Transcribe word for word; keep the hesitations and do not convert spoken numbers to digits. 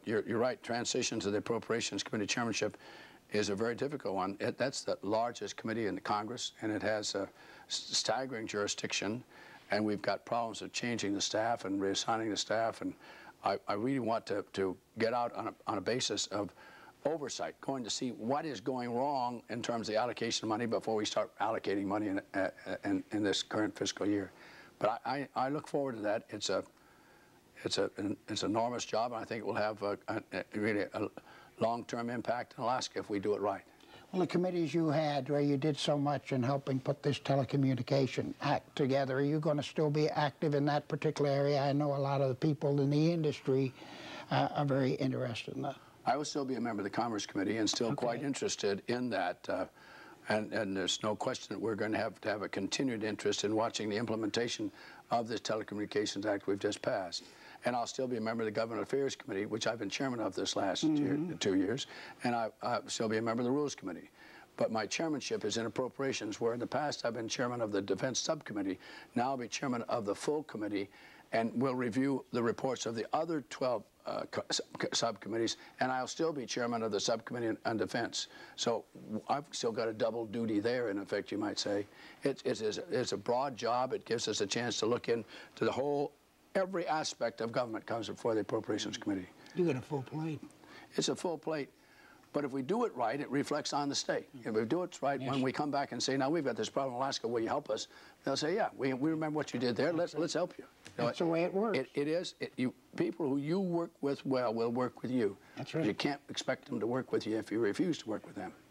you're, you're right. Transition to the Appropriations Committee chairmanship is a very difficult one. It, that's the largest committee in the Congress, and it has a staggering jurisdiction, and we've got problems of changing the staff and reassigning the staff, and I, I really want to, to get out on a, on a basis of oversight, going to see what is going wrong in terms of the allocation of money before we start allocating money in, uh, in, in this current fiscal year. But I, I, I look forward to that. It's a, it's a, an, it's an enormous job, and I think it will have a, a, a really a long-term impact in Alaska if we do it right. Well, the committees you had where you did so much in helping put this telecommunication act together, are you going to still be active in that particular area? I know a lot of the people in the industry uh, are very interested in that. I will still be a member of the Commerce Committee and still Okay. quite interested in that. Uh, and, and there's no question that we're going to have to have a continued interest in watching the implementation of this Telecommunications Act we've just passed. And I'll still be a member of the Government Affairs Committee, which I've been chairman of this last mm-hmm. year, two years, and I, I'll still be a member of the Rules Committee. But my chairmanship is in Appropriations, where in the past I've been chairman of the Defense Subcommittee. Now I'll be chairman of the full committee, and we'll review the reports of the other twelve uh, subcommittees, and I'll still be chairman of the Subcommittee on, on Defense. So I've still got a double duty there, in effect, you might say. It, it is, it's a broad job. It gives us a chance to look into the whole, every aspect of government comes before the Appropriations Committee. You got a full plate. It's a full plate. But if we do it right, it reflects on the state. If we do it right, yes. when we come back and say, now we've got this problem in Alaska, will you help us? They'll say, yeah, we, we remember what you did there. Let's, let's help you. you know, That's the way it works. It, it is. It, you, people who you work with well will work with you. That's right. You can't expect them to work with you if you refuse to work with them.